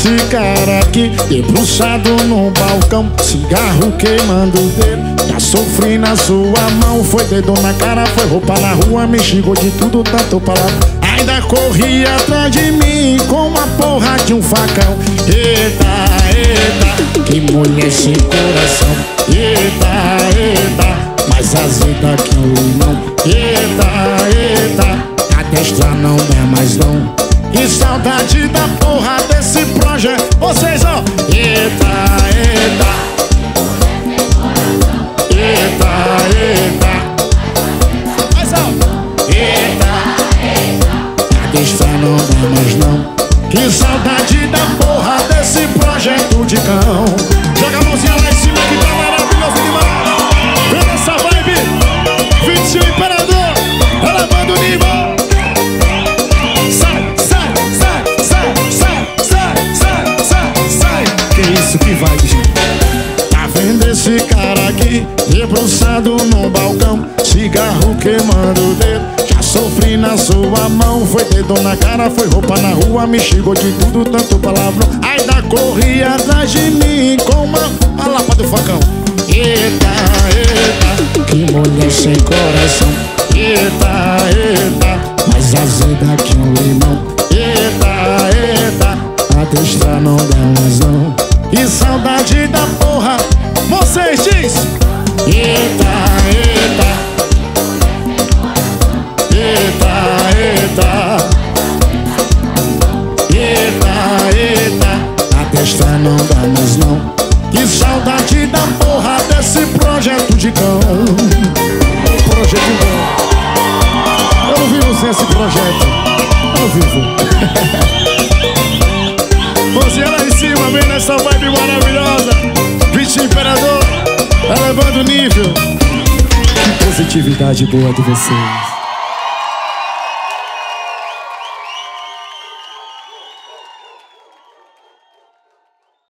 esse cara aqui, debruçado no balcão, cigarro queimando o dedo. Já sofri na sua mão, foi dedo na cara, foi roupa na rua, me xingou de tudo, tanto palavra. Ainda corria atrás de mim com uma porra de um facão. Eita, eita, que mulher sem coração. Eita, eita, mais azeda que um limão. Eita, eita, a destra não é mais não. Que saudade da porra desse projeto. Vocês, ó. Eita, eita, eita, eita, mais alto. Eita, a destra não dá mais não. Que saudade da porra desse projeto de cão. Joga a mãozinha lá em cima que tá maravilhoso demais. Vem nessa vibe, Vício Imperador, elevando o nível. Sai, sai, sai, sai, sai, sai, sai, sai, sai. Que isso, que vai, gente. Tá vendo esse cara aqui, debruçado no balcão, cigarro queimando o dedo. Já sofri na sua mão, foi dedo na cara, foi roupa na rua, me xingou de tudo, tanto palavrão. Ainda corria atrás de mim com uma lapa do facão. Eita, eita, que mulher sem coração. Eita, eita, mais azeda que um limão. Eita, eita, a destra não dá mais não. Que saudade da porra. Vocês diz. Eita, eita, eita, eita, eita, eita, a destra não dá mais não. Que saudade da porra desse projeto de cão. Projeto bom. Eu não vivo sem esse projeto. Eu não vivo. Você lá em cima, vem nessa vibe maravilhosa. Vício Imperador, elevando o nível. Que positividade boa de vocês.